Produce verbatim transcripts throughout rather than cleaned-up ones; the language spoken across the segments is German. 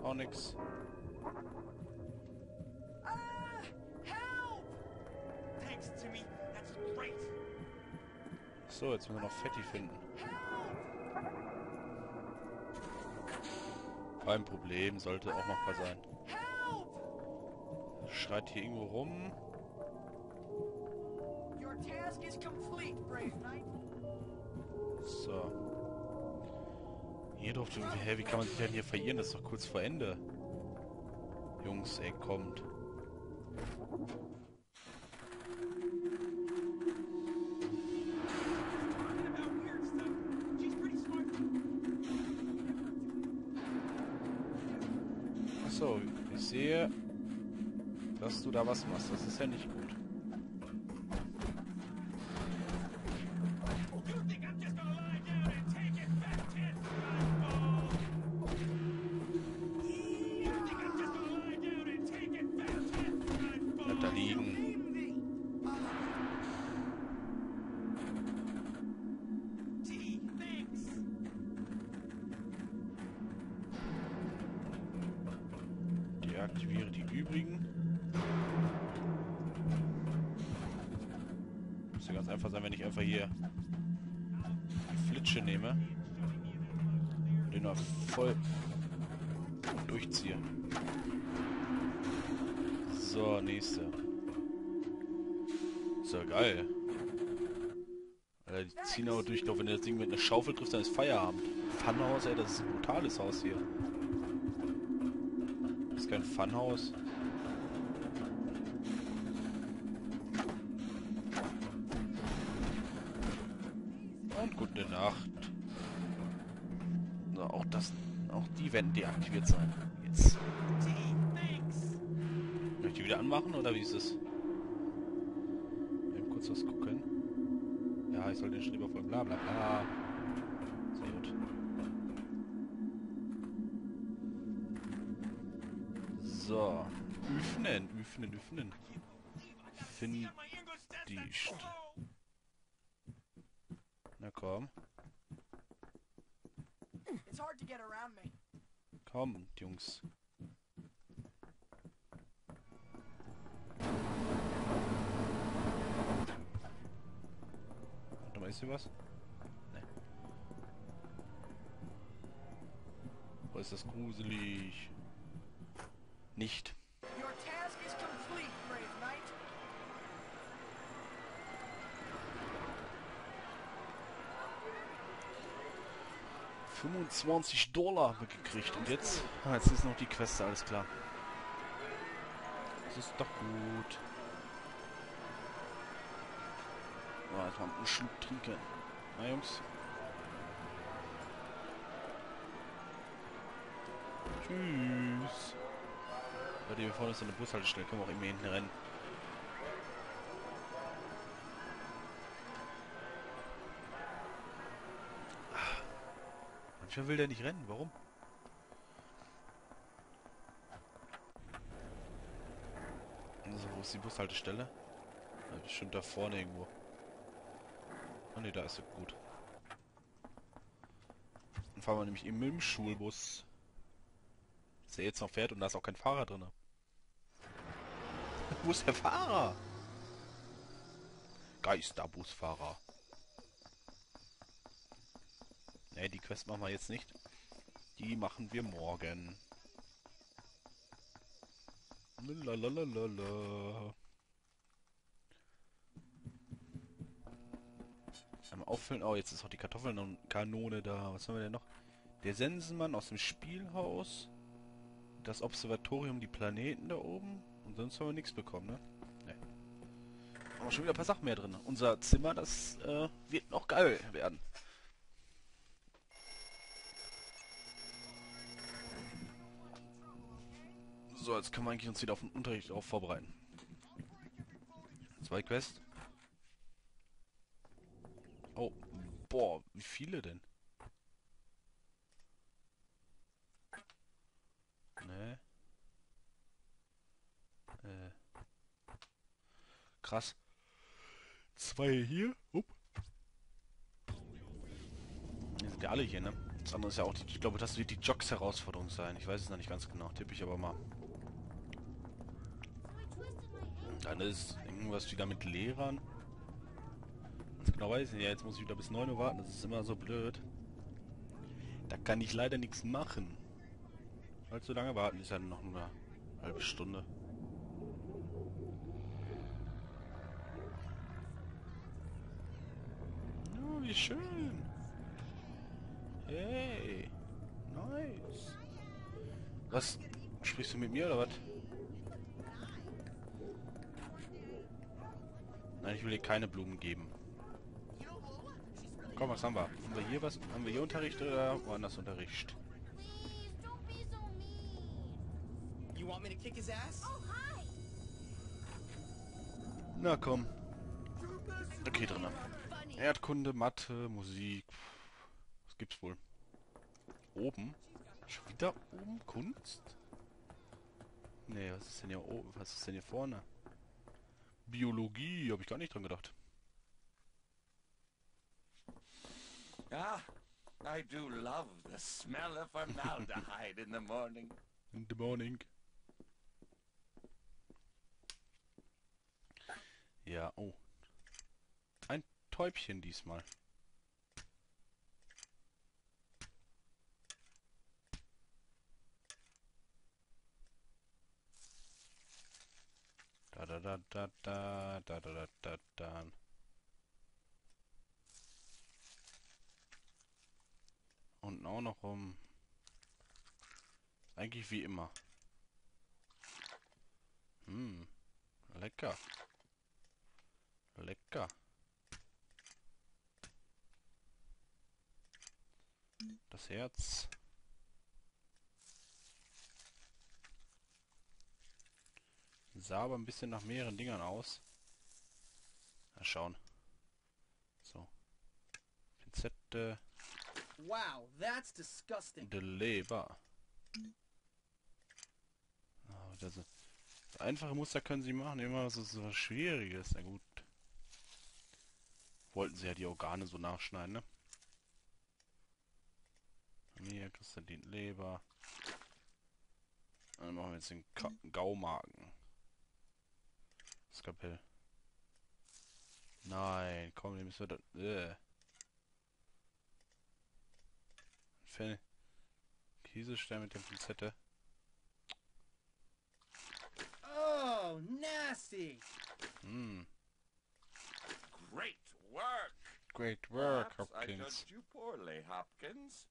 Auch nix. Ah, help! Thanks, Timmy. That's great. So, jetzt müssen wir noch Fetti finden. Kein Problem, sollte auch machbar sein. Help! Schreit hier irgendwo rum. Your task is complete, brave knight. So. Hier durfte irgendwie... Hä, wie kann man sich denn hier verirren? Das ist doch kurz vor Ende. Jungs, ey, kommt. Achso, ich sehe, dass du da was machst. Das ist ja nicht gut. Bleib da liegen. Deaktiviere die übrigen. Müsste ganz einfach sein, wenn ich einfach hier die Flitsche nehme und den noch voll durchziehe. So, nächste. Ist ja geil. Alter, die ziehen aber durch. Ich glaube, wenn du das Ding mit einer Schaufel triffst, dann ist Feierabend. Funhaus, ey, das ist ein brutales Haus hier. Das ist kein Funhaus. Und gute Nacht. So, auch das, auch die werden deaktiviert sein. Jetzt. Möchte ich die wieder anmachen oder wie ist es? Eben kurz was gucken. Ja, ich soll den Schreiber voll bla bla bla. Sehr gut. So. Öffnen, öffnen, öffnen. Find die St Na komm. It's hard to get around me. Kommt, Jungs. Warte mal, ist hier was? Ne. Oh, ist das gruselig. Nicht. Your task is complete, brave knight. fünfundzwanzig Dollar haben wir gekriegt. Und jetzt? Ah, jetzt ist noch die Quest, alles klar. Das ist doch gut. So, jetzt mal einen Schluck trinken. Na, Jungs. Tschüss. Bei dir vorne ist so eine Bushaltestelle. Können wir auch immer hinten rennen. Manchmal will der nicht rennen. Warum? Also, wo ist die Bushaltestelle? Ja, bestimmt da vorne irgendwo. Oh ne, da ist sie. Gut. Dann fahren wir nämlich eben mit dem Schulbus. Der jetzt noch fährt und da ist auch kein Fahrer drin. Wo ist der Fahrer? Geisterbusfahrer. Ne, die Quest machen wir jetzt nicht. Die machen wir morgen. Lalalala. Einmal auffüllen. Oh, jetzt ist auch die Kartoffelkanone da. Was haben wir denn noch? Der Sensenmann aus dem Spielhaus. Das Observatorium, die Planeten da oben. Und sonst haben wir nichts bekommen, ne? Ne. Aber schon wieder ein paar Sachen mehr drin. Unser Zimmer, das äh, wird noch geil werden. So, jetzt können wir eigentlich uns wieder auf den Unterricht drauf vorbereiten. Zwei Quests. Oh, boah, wie viele denn? Ne. Äh. Krass. Zwei hier. Upp. Die sind ja alle hier, ne? Das andere ist ja auch, die, ich glaube, das wird die Jogs-Herausforderung sein. Ich weiß es noch nicht ganz genau, tippe ich aber mal. Dann ist irgendwas wieder mit Lehrern. Ganz genau weiß ich nicht. Ja, jetzt muss ich wieder bis neun Uhr warten. Das ist immer so blöd. Da kann ich leider nichts machen. Allzu lange warten ist ja noch nur eine halbe Stunde. Oh, wie schön. Hey. Nice. Was? Sprichst du mit mir oder was? Nein, ich will dir keine Blumen geben. Komm, was haben wir? Haben wir hier was? Haben wir hier Unterricht oder woanders Unterricht? You want me to kick his ass? Na komm. Okay, drin. Erdkunde, Mathe, Musik. Was gibt's wohl? Oben? Schon wieder oben? Kunst? Nee, was ist denn hier oben? Was ist denn hier vorne? Biologie, habe ich gar nicht dran gedacht. Ah, I do love the smell of formaldehyde in the morning. In the morning. Ja, oh. Ein Täubchen diesmal. Da da da da da da da da da da. Unten auch noch rum. Eigentlich wie immer. Hm. Lecker. Lecker. Das Herz. Sah aber ein bisschen nach mehreren Dingern aus. Mal schauen. So. Pinzette. Wow, that's disgusting. De Leber. Oh, das, das einfache Muster können sie machen, immer so, so was Schwieriges. Na gut. Wollten sie ja die Organe so nachschneiden, ne? Hier kriegst du die Leber. Dann machen wir jetzt den Ka Gaumagen. Skalpell. Nein, komm, den müssen wir da... Äh. Fell. Kieselstein mit der Pinzette. Oh, nasty. Hm. Great work. Great work, Perhaps I Hopkins. judged you poorly, Hopkins.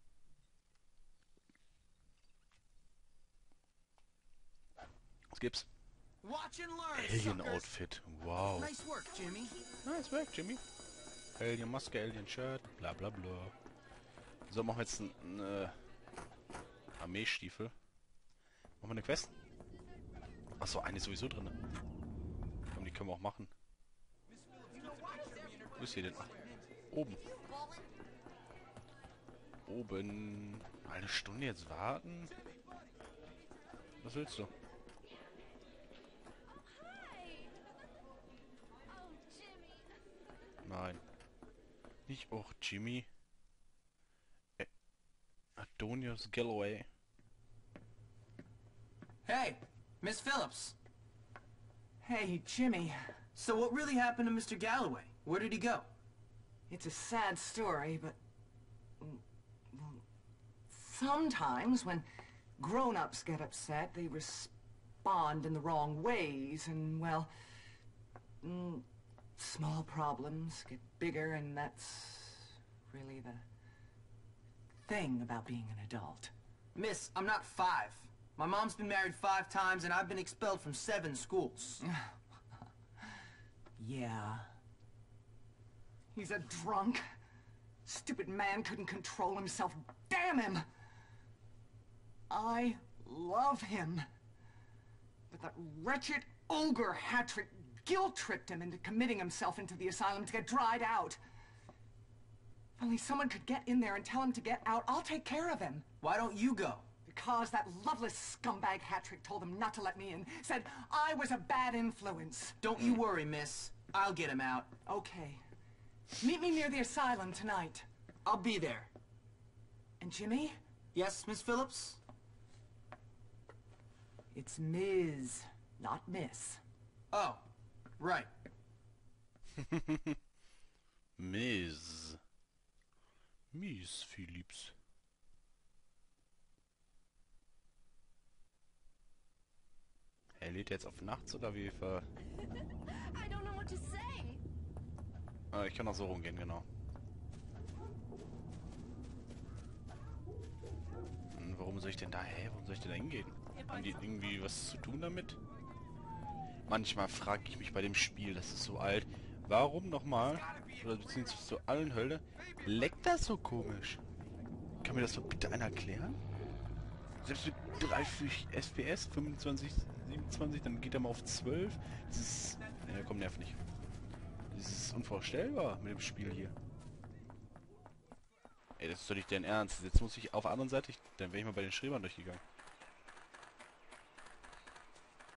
Was gibt's? Watch and learn, Alien suckers. Outfit. Wow. Nice work, Jimmy. Nice work, Jimmy. Alien Maske, Alien Shirt, bla bla bla. So, machen wir jetzt einen äh, Armeestiefel. Machen wir eine Quest? Achso, eine ist sowieso drin. Komm, die können wir auch machen. Wo ist hier denn? Ach, oben. Oben. Eine Stunde jetzt warten? Was willst du? Nein. Nicht auch Jimmy. Ä Adonius Galloway. Hey, Miss Phillips. Hey, Jimmy. So what really happened to Mister Galloway? Where did he go? It's a sad story, but... mm, well, sometimes when grown-ups get upset, they respond in the wrong ways, and, well... Mm, small problems get bigger, and that's really the thing about being an adult. Miss, I'm not five. My mom's been married five times, and I've been expelled from seven schools. Yeah. He's a drunk. Stupid man couldn't control himself. Damn him! I love him. But that wretched ogre Hattrick guilt-tripped him into committing himself into the asylum to get dried out. If only someone could get in there and tell him to get out, I'll take care of him. Why don't you go? Because that loveless scumbag Hattrick told him not to let me in. Said I was a bad influence. Don't you worry, miss. I'll get him out. Okay. Meet me near the asylum tonight. I'll be there. And Jimmy? Yes, Miss Phillips? It's Miz, not Miss. Oh, right. Miss. Miss Phillips. Er lädt jetzt auf nachts oder wie ver... I don't know what to say. Ah, ich kann auch so rumgehen, genau. Hm, warum soll ich denn da... Hä? Warum soll ich denn da hingehen? Haben die irgendwie was zu tun damit? Manchmal frage ich mich bei dem Spiel, das ist so alt. Warum nochmal, oder beziehungsweise zu allen Hölle, leckt das so komisch? Kann mir das doch bitte einer erklären? Selbst mit dreißig F P S, fünfundzwanzig, siebenundzwanzig, dann geht er mal auf zwölf. Das ist... Ja, komm, nerv nicht. Das ist unvorstellbar mit dem Spiel hier. Ey, das ist doch nicht dein Ernst. Jetzt muss ich auf der anderen Seite... Ich, dann wäre ich mal bei den Schreibern durchgegangen.